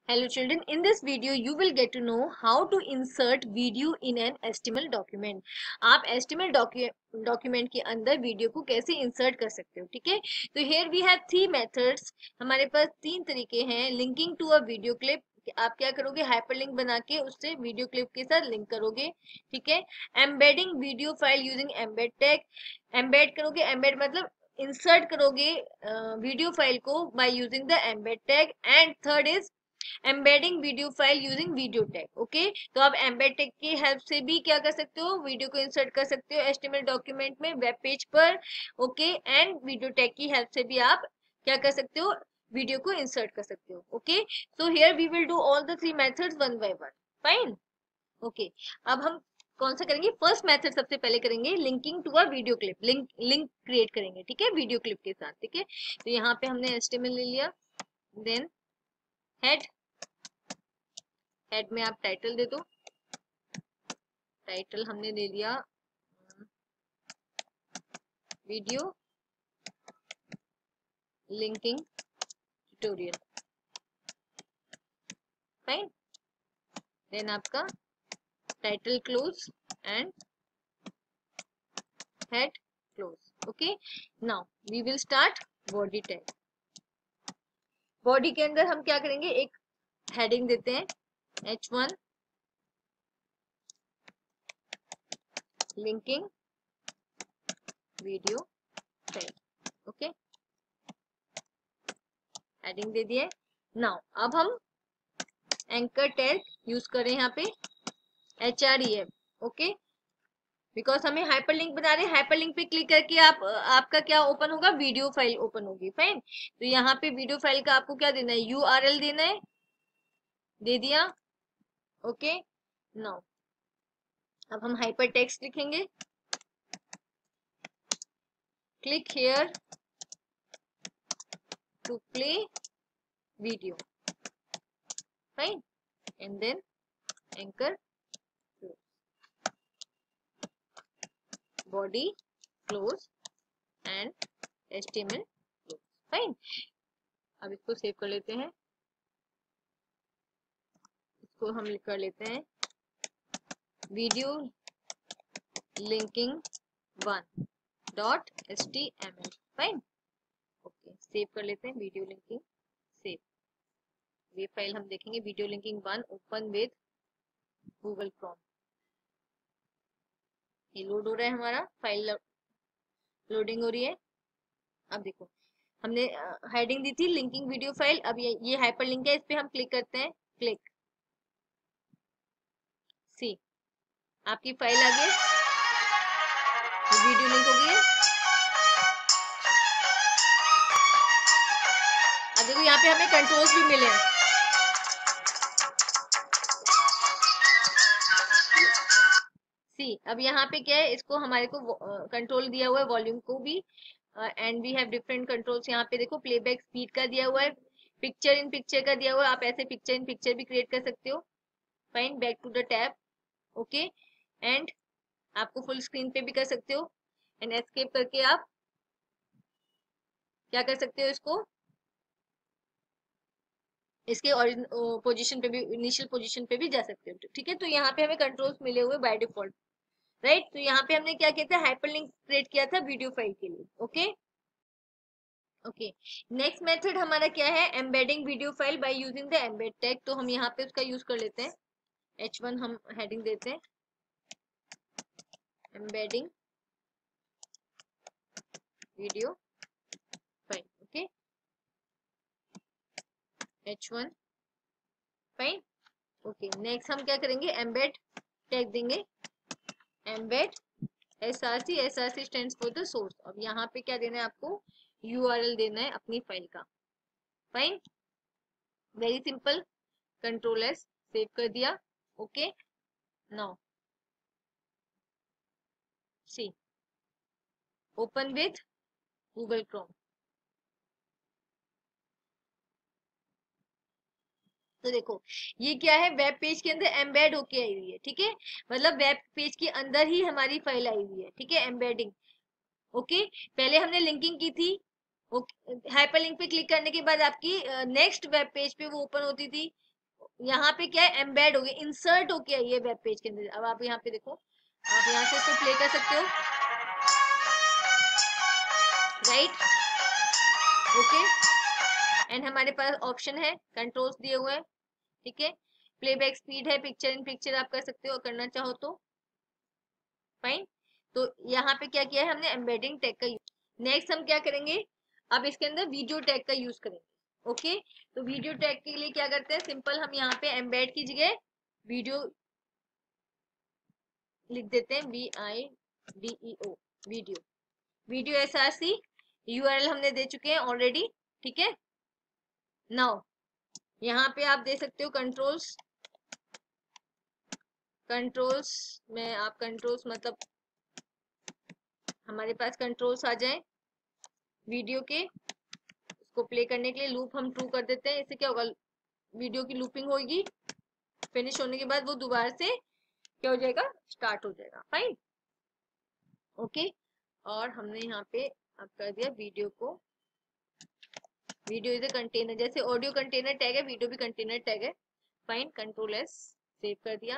Hello children, in this video you will get to know how to insert video in an HTML document. आप HTML document के अंदर video को कैसे insert कर सकते हो, ठीक है। तो here we have three methods, हमारे पास तीन तरीके हैं। Linking to a video clip, आप क्या करोगे, हाइपरलिंक बना के उससे वीडियो क्लिप के साथ लिंक करोगे, ठीक है। Embedding video file using embed tag, embed करोगे, एम्बेड मतलब इंसर्ट करोगे वीडियो फाइल को by using the embed tag. And third is embedding video file using video tag. Okay, तो आप एम्बेड टैग की हेल्प से भी क्या कर सकते हो, वीडियो को इंसर्ट कर सकते हो एचटीएमएल डॉक्यूमेंट में, वेब पेज पर। ओके, एंड वीडियो टैग की हेल्प से भी आप क्या कर सकते हो, वीडियो को इंसर्ट कर सकते हो। Okay, so here we will do all the three methods one by one. Fine. Okay, अब हम कौन सा करेंगे, फर्स्ट मेथड सबसे पहले करेंगे linking to a video clip. Link create करेंगे, ठीक है, वीडियो क्लिप के साथ। ठीक है, तो यहाँ पे हमने एचटीएमएल ले लिया, देन हेड, हेड में आप टाइटल दे दो। टाइटल हमने ले लिया video linking tutorial. Fine, then आपका title close and head close. Okay, now we will start body tag. Body के अंदर हम क्या करेंगे, एक हेडिंग देते हैं H1 linking video tag. Okay, heading दे दिए। नाउ अब हम एंकर टैग यूज करें यहाँ पे HREF। ओके, बिकॉज हमें हाइपरलिंक बना रहे हैं, हाइपरलिंक पे क्लिक करके आपका क्या ओपन होगा, वीडियो फाइल ओपन होगी। फाइन, तो यहाँ पे वीडियो फाइल का आपको क्या देना है, URL देना है, दे दिया। ओके, नाउ अब हम हाइपर टेक्स्ट लिखेंगे, click here to play video. Fine, and then anchor body close and HTML close. Fine, अब इसको सेव कर लेते हैं, इसको हम कर लेते हैं video linking 1.html। Fine, okay, save कर लेते हैं वीडियो लिंकिंग, सेव। ये फाइल हम देखेंगे video linking 1 open with Google Chrome. ये लोड हो रहा है, हमारा फाइल लोडिंग हो रही है। अब देखो, हमने हेडिंग दी थी लिंकिंग वीडियो फाइल, अब ये हाइपर लिंक है, इस पे हम क्लिक करते हैं, क्लिक, सी, आपकी फाइल आ गई, वीडियो लिंक हो गई है। अब देखो यहाँ पे हमें कंट्रोल्स भी मिले हैं। सी, अब यहाँ पे क्या है, इसको हमारे को कंट्रोल दिया हुआ है, वॉल्यूम को भी, and we have different controls. यहाँ पे देखो प्लेबैक स्पीड का दिया हुआ है, पिक्चर इन पिक्चर का दिया हुआ है, आप ऐसे पिक्चर इन पिक्चर भी क्रिएट कर सकते हो। Fine, back to the tab. Okay, and आपको फुल स्क्रीन पे भी कर सकते हो, एंड एस्केप करके आप क्या कर सकते हो, इसको इसके पोजीशन पे भी, इनिशियल पोजीशन पे भी जा सकते हो। ठीक है, तो यहाँ पे हमें कंट्रोल्स मिले हुए बाय डिफॉल्ट। राइट, तो यहाँ पे हमने क्या किया था, हाइपरलिंक क्रिएट किया था वीडियो फाइल के लिए। ओके, ओके, नेक्स्ट मेथड हमारा क्या है, embedding video file by using the embed tag. तो हम यहाँ पे उसका यूज कर लेते हैं, H1 हम हेडिंग देते हैं embedding video file. Okay, H1 fine. Okay, next हम क्या करेंगे, एम्बेड टैग देंगे, embed SRC, SRC stands for the source. अब यहाँ पे क्या देना है आपको, URL देना है अपनी फाइल का। Fine, very simple, control S, save कर दिया। Okay, now see, open with Google Chrome. तो देखो ये क्या है, वेब पेज के अंदर एम्बेड होके आई हुई है। ठीक है, मतलब वेब पेज के अंदर ही हमारी फाइल आई हुई है। ठीक है, एम्बेडिंग। ओके, पहले हमने लिंकिंग की थी, हाइपरलिंक पे क्लिक करने के बाद आपकी नेक्स्ट वेब पेज पे वो ओपन होती थी। यहाँ पे क्या है, एम्बेड हो गया, इंसर्ट हो गया ये वेब पेज के अंदर। अब आप यहाँ पे देखो, आप यहाँ से इसको प्ले कर सकते हो, राइट, ओके। एंड हमारे पास ऑप्शन है, कंट्रोल्स दिए हुए हैं, ठीक है। प्लेबैक स्पीड है, पिक्चर इन पिक्चर आप कर सकते हो करना चाहो तो, फाइन। तो यहाँ पे क्या किया है हमने, एम्बेडिंग टैग का यूज। नेक्स्ट हम क्या करेंगे, अब इसके अंदर वीडियो टैग का यूज करेंगे, ओके। तो वीडियो टैग के लिए क्या करते हैं, सिंपल हम यहाँ पे एम्बेड की जगह वीडियो लिख देते हैं, VIDEO, video. Video SRC URL हमने दे चुके हैं ऑलरेडी, ठीक है। नाउ यहाँ पे आप दे सकते हो कंट्रोल्स, कंट्रोल्स में आप कंट्रोल्स मतलब हमारे पास कंट्रोल्स आ जाए वीडियो के, इसको प्ले करने के लिए लूप हम ट्रू कर देते हैं। इससे क्या होगा, वीडियो की लूपिंग होगी, फिनिश होने के बाद वो दोबारा से क्या हो जाएगा, स्टार्ट हो जाएगा, फाइन, ओके। और हमने यहाँ पे अब कर दिया वीडियो को, वीडियो इज ए कंटेनर, जैसे ऑडियो कंटेनर टैग है, वीडियो भी कंटेनर टैग है, फाइन। कंट्रोल S सेव कर दिया,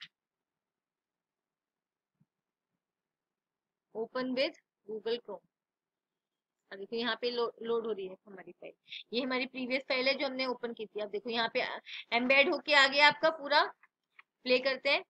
ओपन विद गूगल क्रोम। अब देखो यहाँ पे लोड हो रही है हमारी फाइल, ये हमारी प्रीवियस फाइल है जो हमने ओपन की थी। अब देखो यहाँ पे एम्बेड होके आ गया आपका पूरा, प्ले करते हैं,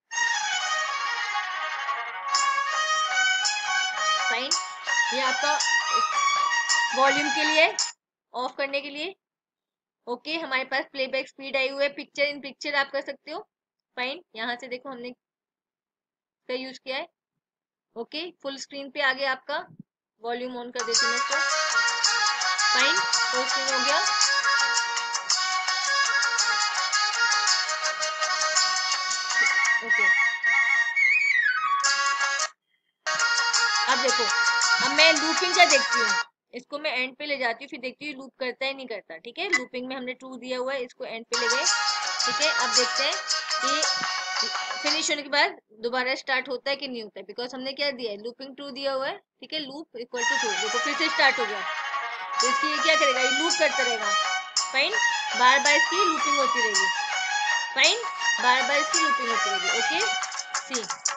फाइन। ये आपका वॉल्यूम के लिए, ऑफ करने के लिए, ओके। हमारे पास प्लेबैक स्पीड आई हुई है, पिक्चर इन पिक्चर आप कर सकते हो, फाइन। यहाँ से देखो हमने क्या यूज किया है, ओके। फुल स्क्रीन पे आ गया आपका, वॉल्यूम ऑन कर देती हूँ इसको, फाइन, फुल स्क्रीन हो गया, ओके। अब देखो, अब मैं लूपिंग का देखती हूँ, इसको मैं एंड पे ले जाती हूँ, फिर देखती हूँ लूप करता है नहीं करता, ठीक है। लूपिंग में हमने ट्रू दिया हुआ है, इसको एंड पे ले गए, ठीक है। अब देखते हैं कि फिनिश होने के बाद दोबारा स्टार्ट होता है कि नहीं होता है, बिकॉज हमने क्या दिया है, लूपिंग ट्रू दिया हुआ है, ठीक है। लूप इक्वल टू ट्रू, देखो फिर से स्टार्ट हो गया, तो इसकी ये क्या करेगा, ये लूप करता रहेगा, फाइन। बार बार इसकी लूपिंग होती रहेगी, फाइन, बार बार इसकी लूपिंग होती रहेगी, ओके। सी